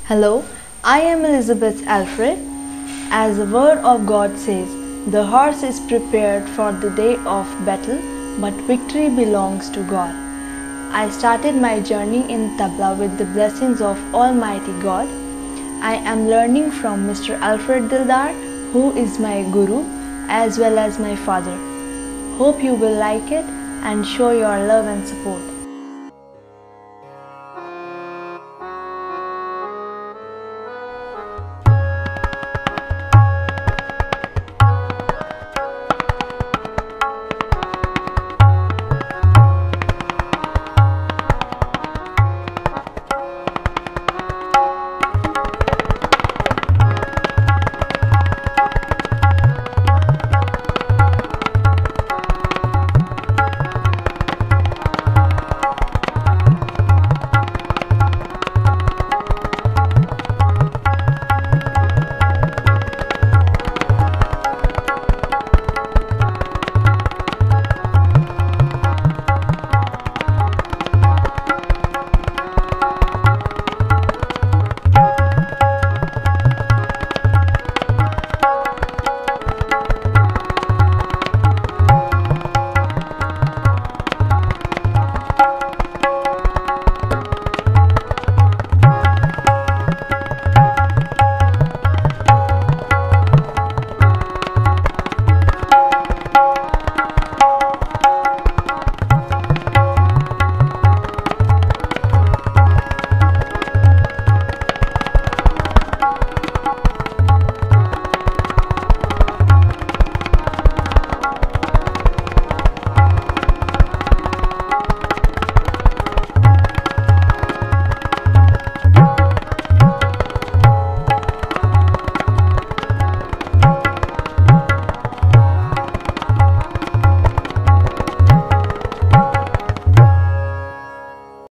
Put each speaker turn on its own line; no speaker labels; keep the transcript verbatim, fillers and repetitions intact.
Hello, I am Elizabeth Alfred. As the word of God says, the horse is prepared for the day of battle, but victory belongs to God. I started my journey in Tabla with the blessings of Almighty God. I am learning from Mister Alfreddildar, who is my guru as well as my father. Hope you will like it and show your love and support.